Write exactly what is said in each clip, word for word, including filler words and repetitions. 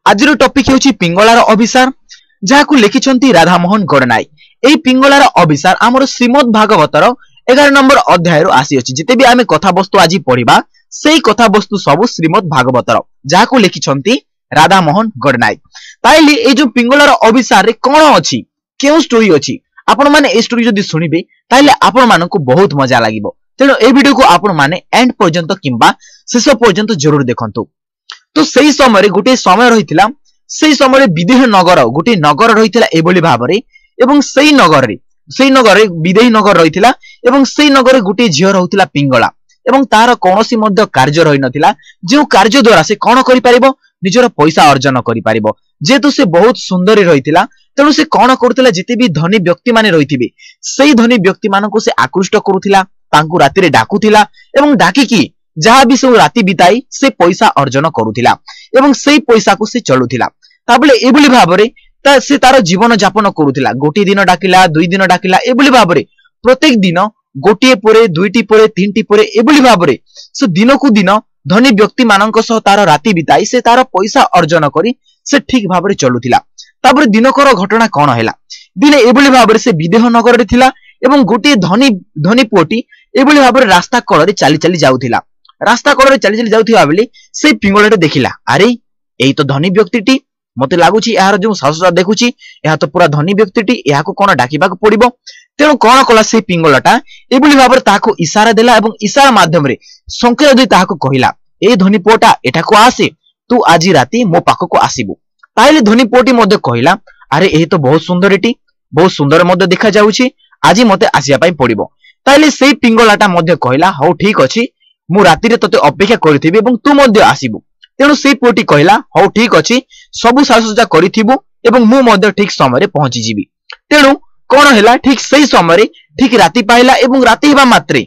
आजिर topic हेउची पिंगलार अभिसार जाहाकु लिखिछंती राधामोहन गणनायक। एई पिंगलार अभिसार आमर श्रीमद् भागवतर एगार number अध्याय रु आसी अछि। जेते भी आमे कथा वस्तु आज पढ़िबा सेई कथा वस्तु सब श्रीमद् भागवतर जाहाकु लिखिछंती राधामोहन गणनायक। ताइले ए जो पिंगलार अभिसार रे कोन अछि केउ स्टोरी अछि आपण माने ए स्टोरी जदी सुनिबे ताइले आपण मानकु बहुत मजा लागिबो। तेनो ए वीडियो को आपण माने एंड पर्यंत किंबा शेष पर्यंत जरूर देखंतु। तो सही समय गोटे समय रही से समय विदेह नगर गोटे नगर रही एभली भाव एवं सही नगर रे सही नगर विदेही नगर रही एवं सही नगर गोटे झील रोला पिंगला एवं तार कौन कार्य रही नथिला जो कार्य द्वारा से कौन करि परिबो निजर पैसा अर्जन करि परिबो। जेतु से बहुत सुंदर रही तेणु से कौन करुला जिते भी धनी व्यक्ति माने रही से धनी व्यक्ति मानक से आकृष्ट करुला तांकु राति रे डाकुथिला एवं डाकिकी जहाँ भी सब राति बिताई से पैसा अर्जन करुथिला एवं से पैसा को से चलुथिला। ताबले एभली भाबरे ता से तार जीवन यापन करुथिला। गोटी दिन डाकिला दुई दिन डाकिला एभली भाबरे प्रत्येक दिन गोटिए परे दुईटी परे तीनटी परे एभली भाबरे से दिन को दिन धनी व्यक्ति मानक सह तार राति बिताई से तार पैसा अर्जन करी से ठीक भाबरे चलुथिला। ताबरे दिनकर घटना कोन हैला दिने एभली भाबरे से विदेह नगर रे थिला एवं गोटे धनी धनी पुओटी एभली भाबरे रास्ता कड़ रे चली चली जाउथिला। रास्ता कड़े चली चली जाउथिबा बेले से पिंगलाटे देखिला अरे एई तो धनी व्यक्तिटी मते लागुची यार जो सासुरा देखुची या तो पूरा धनी व्यक्तिटी या को कोन डाकिबाक पड़िबो। तेणु कोन कला से पिंगलाटा एभली भाबरे ताको इशारा देला एवं इशारा माध्यम रे संकेत दे ताको कहिला ए धनी पुओटा एटा को आसे तू आजी राती मो पाखो को आसीबो। ताइले धनी पुओटी मध्ये कहिला अरे एई तो बहुत सुंदरटी बहुत सुंदर मध्ये देखा जाउची आजी मते आसिया पई पड़िबो। ताइले से पिंगलाटा मध्ये कहिला हौ ठीक अछि मु राति रे तते अपेक्षा करिथिबे एवं तू मध्ये आसीबो। तेणु से पुओटी कहिला हौ ठीक अछि सबु सासुजा करिथिबो एवं मु मध्ये ठीक समय रे पहुंची जीबी। तेणु कोन हैला ठीक सही समय रे ठीक राति पाइला एवं राति हेबा मात्रे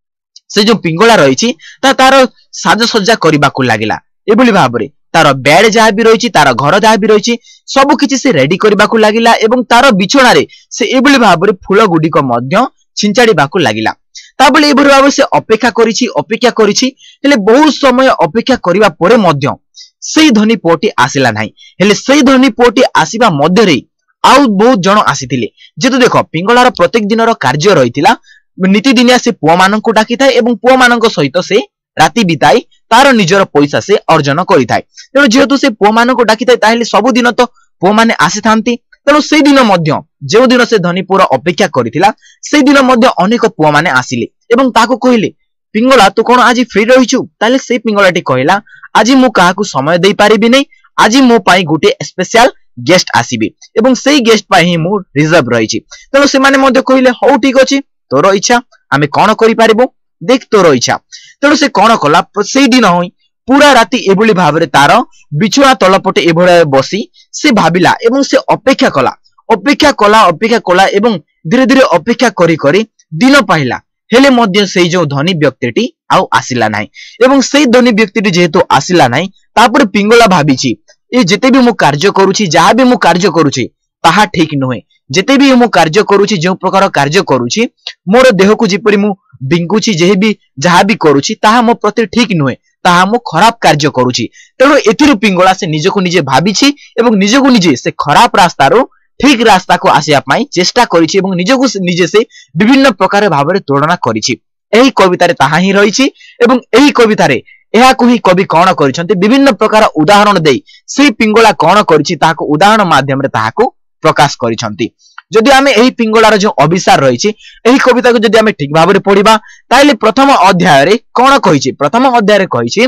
से जो पिंगला रहिछि ता तार साजसज्जा करिबाकू लागिला। एभली भाबरे तार बेड जहा भी रहिछि तार घर जहा भी रहिछि सब किछि से रेडी करिबाकू लागिला एवं तार बिछोना रे से एभली भाबरे फूल गुडी को मध्य छिंचाडीबाकू लागिला। ताबले एभली भाबरे से अपेक्षा करिछि अपेक्षा करिछि हेले बहुत समय अपेक्षा करिबा परे मध्य सेही धनी पुओटी आसिला नाही। हेले सेही धनी पुओटी आसीबा मध्य रे आउ बहुत जण आसीथिले। जेतु देखो पिंगलार प्रत्येक दिनर कार्य रहितिला नीति दिनिया से पुओ माननकु डाकिथाय एवं पुओ माननक सहित से राति बिताई तार निजर पैसा से अर्जन करिथाय। तेणु जेतु से पुओ माननकु डाकिथाय ताहेले सब दिन तो पुओ माने आसीथांती। तेणु से दिन मध्य जो दिन से धनी पुओर अपेक्षा करिथिला से दिन मध्य अनेक पुओ माने आसिले एवं ताको कहिले पिंगला तू कोन आज फ्री रहिछु। ताले से पिंगलाटी कहिला आज मु काहाकू समय देई पारिबि नै आज मो पाई गोटे स्पेशल गेस्ट आसीबे एवं सेही गेस्ट पाई ही मु रिजर्व रहिछि। तेणु से माने मध्य कहिले हौ ठीक अछि तोर इच्छा आमे कोन करि पारिबो देख तोर इच्छा। तेणु से कोन कला सेही दिन होई पूरा राति एभली भाबरे तार बिछुआ तलपटे एभली बसी से भाबिला एवं से अपेक्षा कला अपेक्षा कला अपेक्षा कला एवं धीरे धीरे अपेक्षा करी करी दिन पाइला हेले मध्य सेही जो धनी व्यक्तिटी आउ आसिला नाही एवं सेही धनी व्यक्तिटी जेहेतु आसिला नाही तापर पिंगला भाबिछि ए जेते भी मु कार्य करूछि जहा भी मु कार्य करूछि ताहा ठीक नहे। जेते भी मु कार्य करूछि जो प्रकार कार्य करूछि मोर देह को जेपरि मु बिंकुछि जेहे भी जहा भी करूछि ताहा मो प्रति ठीक नहे ताहा मो खराब कार्य करूछि। तेणु एथिरु पिंगला से निजको निजे भाबिछि एवं निजको निजे से खराब रास्ता रो ठीक रास्ता को आसिया पाई चेष्टा करिछि एवं निजको निजे से विभिन्न प्रकार भाबरे तुलना करिछि। एही कविता रे ताहा ही रहिछि एवं एही कविता रे एहा को ही कवि कोन करिसंती विभिन्न प्रकार उदाहरण देई से पिंगला कोन करिछि ताहाको उदाहरण माध्यम रे ताहाको प्रकाश करिसंती। जदि आमे एही पिंगलार जो अभिसार रहिछि एही कविता को जदि आमे ठीक भाबरे पढिबा ताइले प्रथम अध्याय रे कोन कहिछि प्रथम अध्याय रे कहिछि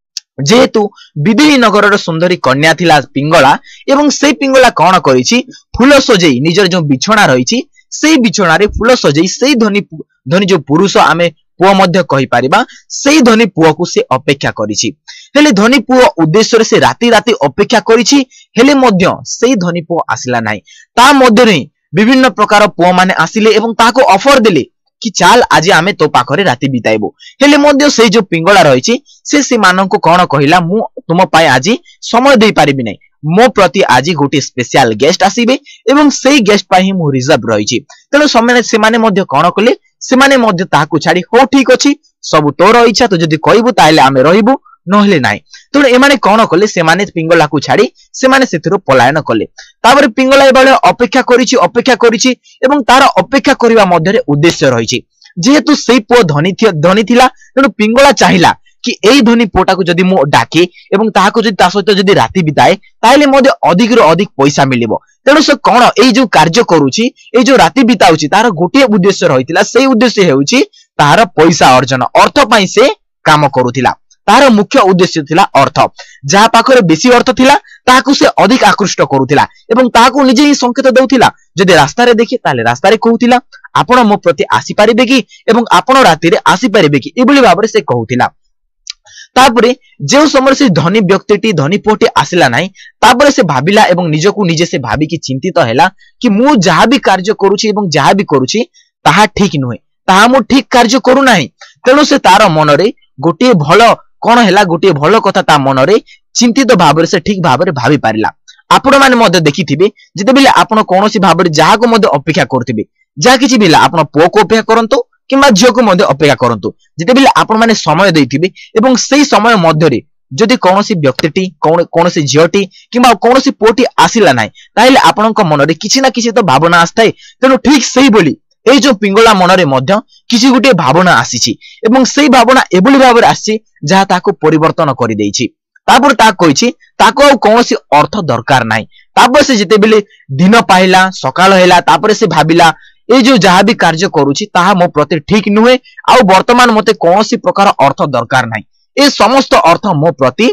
जेहेतु विदेही नगर सुंदरी कन्या थिला पिंगला एवं से पिंगला कोन करिछि फूल सजेई निजर जो बिछोना रहिछि सेही बिछोना रे फूल सजेई सेही धनी धनी जो पुरुष आमे पुओ मध्य कहि परिबा सेही धनी पुओ को से अपेक्षा करिछि। हेले धनी पुओ उद्देश्य रे से राति राति अपेक्षा करिछि हेले मध्य सेही धनी पुओ आसिला नाही। ता मध्य रे विभिन्न प्रकार पुओ माने आसिले एवं ताको ऑफर देले कि चाल आज आमे तो पाखरे राति बिताइबो। हेले मध्य सेही जो पिंगला रहिछि से से माननकु कोन कहिला मु तुम पाई आज समय देई पारिबि नै मो प्रति आज गोटे स्पेशल गेस्ट आसीबे एवं सेही गेस्ट पाई मु रिजर्व रहिछि। तेणु समय से माने मध्य कोन कले से माने मध्य ताहाकु छाडी हो ठीक अछि सब तोर इच्छा तो जदि कहबो ताइले आमे रहिबो নহলে নাই। ତେଣୁ ଏମାନେ କଣ କଲେ, ସେମାନେ ପିଙ୍ଗଳାକୁ ଛାଡି ସେମାନେ ସେଥିରୁ ପଳାୟନ କଲେ। ତାପରେ ପିଙ୍ଗଳା ଏବେଳେ ଅପେକ୍ଷା କରିଛି ଅପେକ୍ଷା କରିଛି ଏବଂ ତାର ଅପେକ୍ଷା କରିବା ମଧ୍ୟରେ ଉଦ୍ଦେଶ୍ୟ ରହିଛି। ଯେହେତୁ ସେଇ ପୁଅ ଧନୀ ଧନୀ ଥିଲା, ତେଣୁ ପିଙ୍ଗଳା ଚାହିଁଲା कि एई धनी पुओटाକୁ ଯଦି ମୁଁ ଡାକେ ଏବଂ ତାହାକୁ ଯଦି ତା ସହିତ ଯଦି ରାତି ବିତାଏ ତାହେଲେ ମୋତେ ଅଧିକରୁ ଅଧିକ ପଇସା ମିଳିବ। ତେଣୁ ସେ କଣ ଏଇ ଯୋଉ କାର୍ଯ୍ୟ କରୁଛି, ଏଇ ଯୋଉ ରାତି ବିତାଉଛି, ତାର ଗୋଟିଏ ଉଦ୍ଦେଶ୍ୟ ରହିଥିଲା। ସେଇ ଉଦ୍ଦେଶ୍ୟ ହେଉଛି ତାହାର ପଇସା ଅର୍ଜନ, ଅର୍ଥ ପାଇଁ ସେ କାମ କରୁଥିଲା। तार मुख्य उद्देश्य थिला अर्थ। जहा पाखरे बेसी अर्थ थिला ताहाकु से अधिक आकृष्ट करूथिला एवं ताहाकु निजे ही संकेत देउथिला। जदि रास्ता रे देखि ताले रास्ता रे कहूथिला आपण मो प्रति आसी पारिबे कि एवं आपण राति रे आसी पारिबे कि एबुली भाबरे से कहूथिला। तापरे जे समय से धनी व्यक्तिटी धनी पुटी आसिला नाही, तापरे से भाबिला एवं निजकु निजे से भाबी कि चिंतित हैला कि मु जहा भी कार्य करूछि एवं जहा भी करूछि ताहा ठीक नुहे, ताहा मु ठीक कार्य करू नाही। तेणु से तार मनरे गोटे भलो कौन है गोटे भल कथा ता मनरे चिंतित भाव से ठीक भाव भावी पारिला। आपण माने मध्य देखिथिबे जते बेले आपण कोनोसी भाव जहा को मध्य अपेक्षा करथिबे, जहा किछि बेला आपण पुओ को अपेक्षा करंतु किंबा झियो को मध्य अपेक्षा करंतु, जते बेले आपण माने समय देथिबे एवं सेही समय मध्य रे जदि कोनोसी व्यक्तिटी कोनोसी झियोटी किंबा कोनोसी पुओटी आसिला नाही ताहेले आपणक मनरे किछि ना किछि तो भावना आस्थाय। तेनु ठीक सेही बोली ए जो पिंगला मनरे मध्य किछि गुटे भावना आसीछि एवं सेही भावना एबुली भाबरे आसी जहा ताको परिवर्तन करि देइछि। तापर ता कहिछि ताको आ कोनोसी अर्थ दरकार नाही। तापर से जते बेले दिन पाइला सकाळ हैला तापर से भाबिला ए जो जहा भी कार्य करूछि ताहा मो प्रति ठीक नुहे, आ वर्तमान मते कोनोसी प्रकार अर्थ दरकार नाही। ए समस्त अर्थ मो प्रति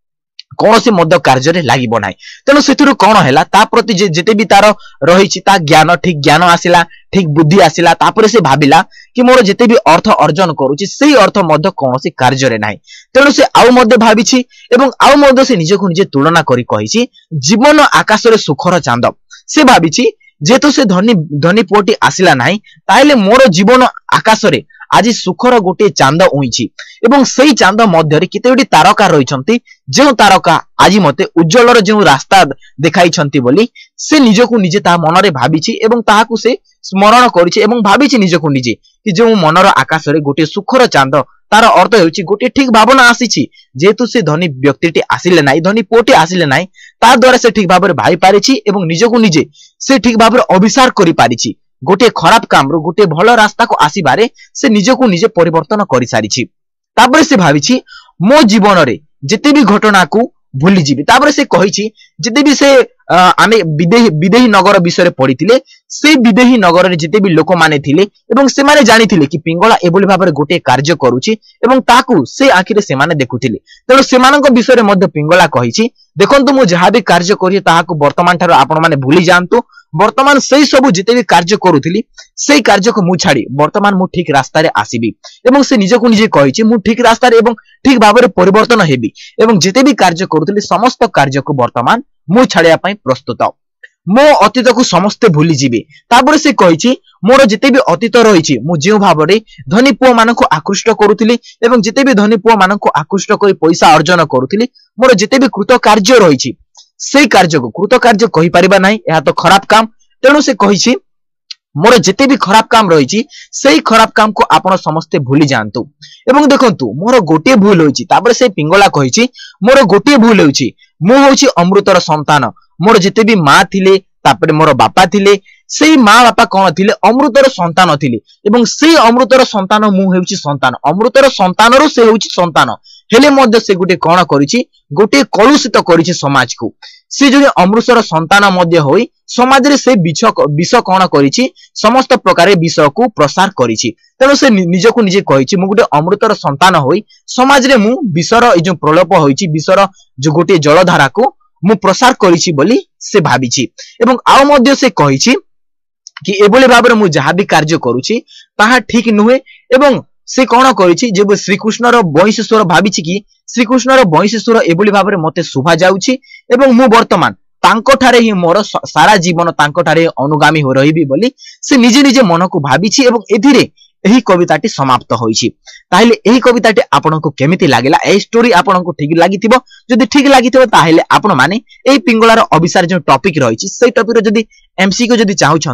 कोनोसी मध्य कार्य रे लागिबो नाही। तेनु सेतुरु कोन हैला ता प्रति जे जेते भी तार रहिछि ता ज्ञान ठीक ज्ञान आसिला, ठीक बुद्धि आसिला। तापर से भाबिला कि मोर जेते भी अर्थ अर्जन करूछि सेही अर्थ मध्य कोनोसी कार्य रे नाही। तेनु से आउ मध्य भाबिछि एवं आउ मध्य से निजको निजे तुलना करि कहिछि जीवन आकाश रे सुखर चांद। से भाबिछि जेतो से धनी धनी पुओटी आसिला नाही ताइले मोर जीवन आकाश रे आज सुखर गोटे चांद उइछि एवं सेही चांद मध्य रे केतेडी तारका रहिछंती, जे तारका आज मते उज्जवलर जे रास्ता देखाइछंती बोली से निजको निजे ता मनरे भाबिछि एवं ताहाकु से स्मरण करिछि एवं भाबिछि निजको निजे कि जे मनर आकाश रे गोटे सुखर चांद तार अर्थ हेउछि गोटे ठीक भावना आसीछि। जेतु से धनी व्यक्तिटी आसिले नाही, धनी पुओटी आसिले नाही, ता द्वारा से ठीक भाबरे भाई पारिछि एवं निजको निजे से ठीक भाबरे अभिसार करि पारिछि। गोटे खराब काम रो गोटे भलो रास्ता को आसीबारे से निजको निजे परिवर्तन करि सारिछि। तापर से भाबिछि मो जीवन रे जते भी घटना को भूली जीवी। तापर से कहिछि जते भी से आमे विदेही विदेही नगर विषय पढ़िथिले से विदेही नगर रे जते भी लोक माने थिले एवं से माने जानिथिले कि पिंगला एबोली भाबरे गोटे कार्य करूछि एवं ताकू से आखिरे से माने देखुथिले। तेणु सेमानक विषय मध्य पिंगला कहिछि देखंतु मु जहा भी कार्य करिए ताहाकू वर्तमान ठारो आपण माने भूली जांतु। वर्तमान सेही सब जिते भी कार्य करूथिली सेही कार्य को मु छाड़ी वर्तमान मु ठीक रास्ता रे आसीबी एवं से निजको निजे कहिछि मु ठीक रास्ता रे एवं ठीक भाबरे परिवर्तन हेबी एवं जिते भी कार्य करूथिली समस्त कार्य को वर्तमान मु छाड़िया पई प्रस्तुत। मो अतीत को समस्ते भूली जीवे। तापर से कहिछि मोर जिते भी अतीत रहिछि मु जे भाबरे धनी पुओ मानको आकृष्ट करूथिली एवं जिते भी धनी पुओ मानको आकृष्ट करि पैसा अर्जन करूथिली मोर जिते भी कृत कार्य रहिछि सेही कार्य को कृत कार्य कहि परिबा नाही, एहा तो खराब काम। तेणु से कहिछि मोर जिते भी खराब काम रहिछि सेही खराब काम को आपण समस्ते भूली जांतु एवं देखंतु मोर गोटे भूल होइछि। तापर से पिंगला कहिछि मोर गोटे भूल होइछि, मु होइछि अमृतर संतान। मोर जिते भी मां थिले तापर मोर बापा थिले सेही मां बापा कोन थिले अमृतर संतान थिले एवं सेही अमृतर संतान मु हेउछि संतान। अमृतर संतानरो से हेउछि संतान हेले मध्य से गुटे कोन करिछि गोटे कलुषित करिछि समाज को। से जो अमृतर संतान मध्य होई समाज रे से विष विष कोन करिछि समस्त प्रकार विष को प्रसार करिछि। तेणु से निजको निजे कहिछि मु गुटे अमृतर संतान होई समाज रे मु विषर ए जो प्रलोप होइछि विषर जो गोटे जलधारा को मु प्रसार करिछि बोली से भाबिछि एवं आउ मध्य से कहिछि कि एबोले भाबरे मु जहा भी कार्य करूछि ताहा ठीक नुहे एवं से कोन करिछि जे श्री कृष्ण रो वंश स्वर भाबिछि कि श्री कृष्ण रो वंश स्वर एबोली भाबरे मते सुभा जाउछि एवं मु वर्तमान तांको ठारे ही मोर सारा जीवन तांको ठारे अनुगामी हो रहिबी बोली से निजे निजे मन को भाबिछि एवं एथिरे एही कविताटी समाप्त होइछि। ताहेले एही कविताटी आपनको केमिति लागिला, एही स्टोरी आपनको ठीक लागिथिबो। जदि ठीक लागिथिबो ताहेले आपण माने एही पिंगलार अभिसार जो टॉपिक रहिछि सेही टॉपिक रो जदि एमसी को जदि चाहउछंती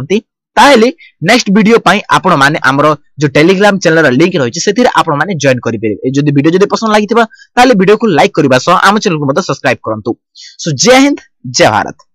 ताहेले नेक्स्ट वीडियो पाई आपण माने हमरो जो टेलीग्राम चैनल लिंक रही से आपण माने जॉइन करि परिबे। जदि वीडियो जदि पसंद लागिथिबा ताले वीडियो को लाइक करबा सह आम चैनल को मत सब्सक्राइब करंतु। सो जय हिंद जय भारत।